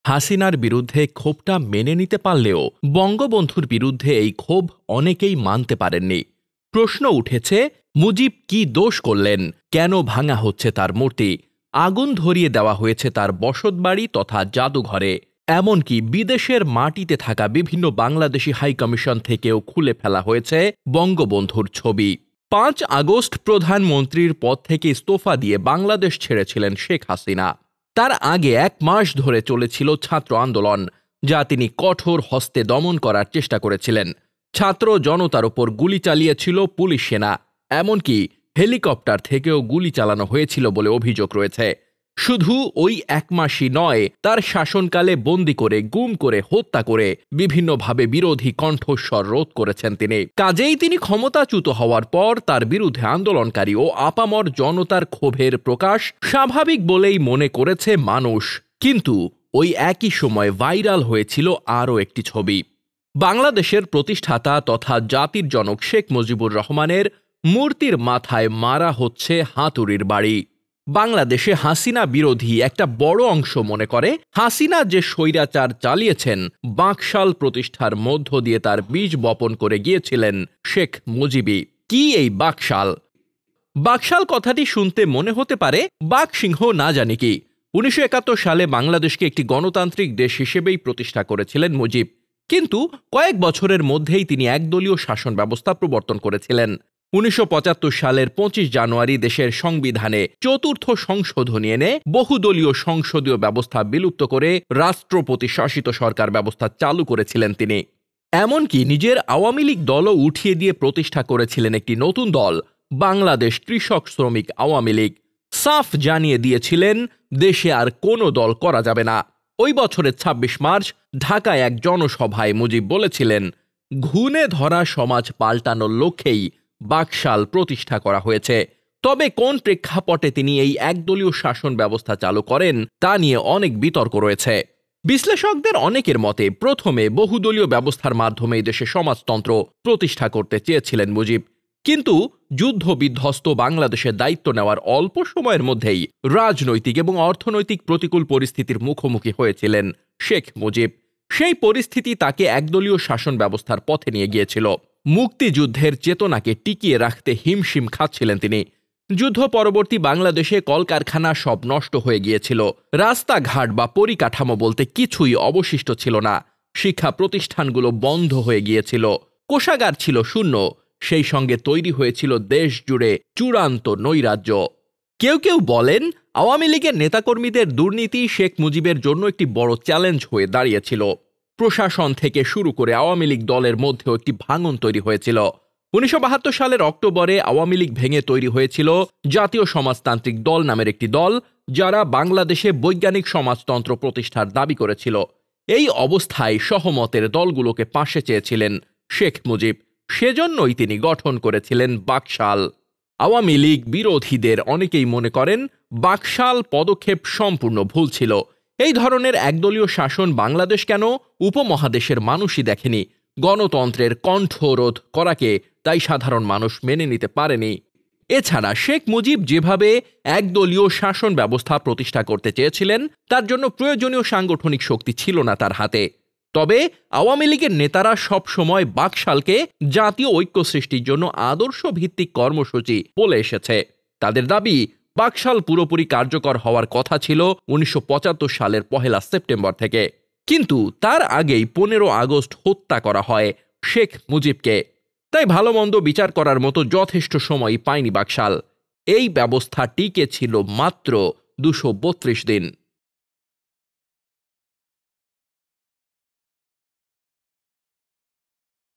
হাসিনার বিরুদ্ধে ক্ষোভটা মেনে নিতে পারলেও বঙ্গবন্ধুর বিরুদ্ধে এই ক্ষোভ অনেকেই মানতে পারেননি। প্রশ্ন উঠেছে, মুজিব কি দোষ করলেন? কেন ভাঙা হচ্ছে তার মূর্তি? আগুন ধরিয়ে দেওয়া হয়েছে তার বসতবাড়ি তথা জাদুঘরে। এমনকি বিদেশের মাটিতে থাকা বিভিন্ন বাংলাদেশি হাইকমিশন থেকেও খুলে ফেলা হয়েছে বঙ্গবন্ধুর ছবি। ৫ আগস্ট প্রধানমন্ত্রীর পদ থেকে ইস্তফা দিয়ে বাংলাদেশ ছেড়েছিলেন শেখ হাসিনা। তার আগে ১ মাস ধরে চলেছিল ছাত্র আন্দোলন, যা তিনি কঠোর হস্তে দমন করার চেষ্টা করেছিলেন। ছাত্র জনতার ওপর গুলি চালিয়েছিল পুলিশ সেনা, এমনকি হেলিকপ্টার থেকেও গুলি চালানো হয়েছিল বলে অভিযোগ রয়েছে। শুধু ওই ১ মাসই নয়, তার শাসনকালে বন্দী করে, গুম করে, হত্যা করে বিভিন্নভাবে বিরোধী কণ্ঠস্বর রোধ করেছেন তিনি। কাজেই তিনি ক্ষমতাচ্যুত হওয়ার পর তার বিরুদ্ধে আন্দোলনকারী ও আপামর জনতার ক্ষোভের প্রকাশ স্বাভাবিক বলেই মনে করেছে মানুষ। কিন্তু ওই একই সময় ভাইরাল হয়েছিল আরও একটি ছবি। বাংলাদেশের প্রতিষ্ঠাতা তথা জাতির জনক শেখ মুজিবুর রহমানের মূর্তির মাথায় মারা হচ্ছে হাতুড়ির বাড়ি। বাংলাদেশে হাসিনা বিরোধী একটা বড় অংশ মনে করে, হাসিনা যে স্বৈরাচার চালিয়েছেন, বাকশাল প্রতিষ্ঠার মধ্য দিয়ে তার বীজ বপন করে গিয়েছিলেন শেখ মুজিবই। কি এই বাকশাল? বাকশাল কথাটি শুনতে মনে হতে পারে বাঘ সিংহ না জানি কি। ১৯৭১ সালে বাংলাদেশকে একটি গণতান্ত্রিক দেশ হিসেবেই প্রতিষ্ঠা করেছিলেন মুজিব, কিন্তু কয়েক বছরের মধ্যেই তিনি একদলীয় শাসন ব্যবস্থা প্রবর্তন করেছিলেন। ১৯৭৫ সালের ২৫ জানুয়ারি দেশের সংবিধানে ৪র্থ সংশোধনী এনে বহুদলীয় সংসদীয় ব্যবস্থা বিলুপ্ত করে রাষ্ট্রপতি শাসিত সরকার ব্যবস্থা চালু করেছিলেন তিনি। এমনকি নিজের আওয়ামী লীগ দলও উঠিয়ে দিয়ে প্রতিষ্ঠা করেছিলেন একটি নতুন দল, বাংলাদেশ কৃষক শ্রমিক আওয়ামী লীগ। সাফ জানিয়ে দিয়েছিলেন দেশে আর কোনো দল করা যাবে না। ওই বছরের ২৬ মার্চ ঢাকায় এক জনসভায় মুজিব বলেছিলেন, ঘুণে ধরা সমাজ পাল্টানোর লক্ষ্যেই বাকশাল প্রতিষ্ঠা করা হয়েছে। তবে কোন প্রেক্ষাপটে তিনি এই একদলীয় শাসন ব্যবস্থা চালু করেন তা নিয়ে অনেক বিতর্ক রয়েছে। বিশ্লেষকদের অনেকের মতে প্রথমে বহুদলীয় ব্যবস্থার মাধ্যমে দেশে সমাজতন্ত্র প্রতিষ্ঠা করতে চেয়েছিলেন মুজিব, কিন্তু যুদ্ধ বিধ্বস্ত বাংলাদেশের দায়িত্ব নেওয়ার অল্প সময়ের মধ্যেই রাজনৈতিক এবং অর্থনৈতিক প্রতিকূল পরিস্থিতির মুখোমুখি হয়েছিলেন শেখ মুজিব। সেই পরিস্থিতি তাকে একদলীয় শাসন ব্যবস্থার পথে নিয়ে গিয়েছিল। মুক্তিযুদ্ধের চেতনাকে টিকিয়ে রাখতে হিমশিম খাচ্ছিলেন তিনি। যুদ্ধ পরবর্তী বাংলাদেশে কলকারখানা সব নষ্ট হয়ে গিয়েছিল, রাস্তাঘাট বা পরিকাঠামো বলতে কিছুই অবশিষ্ট ছিল না, শিক্ষা প্রতিষ্ঠানগুলো বন্ধ হয়ে গিয়েছিল, কোষাগার ছিল শূন্য, সেই সঙ্গে তৈরি হয়েছিল দেশ জুড়ে চূড়ান্ত নৈরাজ্য। কেউ কেউ বলেন আওয়ামী লীগের নেতাকর্মীদের দুর্নীতি শেখ মুজিবের জন্য একটি বড় চ্যালেঞ্জ হয়ে দাঁড়িয়েছিল। প্রশাসন থেকে শুরু করে আওয়ামী লীগ দলের মধ্যেও একটি ভাঙন তৈরি হয়েছিল। ১৯৭২ সালের অক্টোবরে আওয়ামী লীগ ভেঙে তৈরি হয়েছিল জাতীয় সমাজতান্ত্রিক দল নামের একটি দল, যারা বাংলাদেশে বৈজ্ঞানিক সমাজতন্ত্র প্রতিষ্ঠার দাবি করেছিল। এই অবস্থায় সহমতের দলগুলোকে পাশে চেয়েছিলেন শেখ মুজিব, সেজন্যই তিনি গঠন করেছিলেন বাকশাল। আওয়ামী লীগ বিরোধীদের অনেকেই মনে করেন বাকশাল পদক্ষেপ সম্পূর্ণ ভুল ছিল। এই ধরনের একদলীয় শাসন বাংলাদেশ কেন উপমহাদেশের মানুষই দেখেনি। গণতন্ত্রের কণ্ঠরোধ করাকে তাই সাধারণ মানুষ মেনে নিতে পারেনি। এছাড়া শেখ মুজিব যেভাবে একদলীয় শাসন ব্যবস্থা প্রতিষ্ঠা করতে চেয়েছিলেন, তার জন্য প্রয়োজনীয় সাংগঠনিক শক্তি ছিল না তার হাতে। তবে আওয়ামী লীগের নেতারা সব সময় বাকশালকে জাতীয় ঐক্য সৃষ্টির জন্য আদর্শ ভিত্তিক কর্মসূচি বলে এসেছে। তাদের দাবি বাকশাল পুরোপুরি কার্যকর হওয়ার কথা ছিল ১৯৭৫ সালের ১ সেপ্টেম্বর থেকে, কিন্তু তার আগেই ১৫ আগস্ট হত্যা করা হয় শেখ মুজিবকে। তাই ভালো মন্দ বিচার করার মতো যথেষ্ট সময়ই পায়নি বাকশাল। এই ব্যবস্থা টিকে ছিল মাত্র ২৩২ দিন।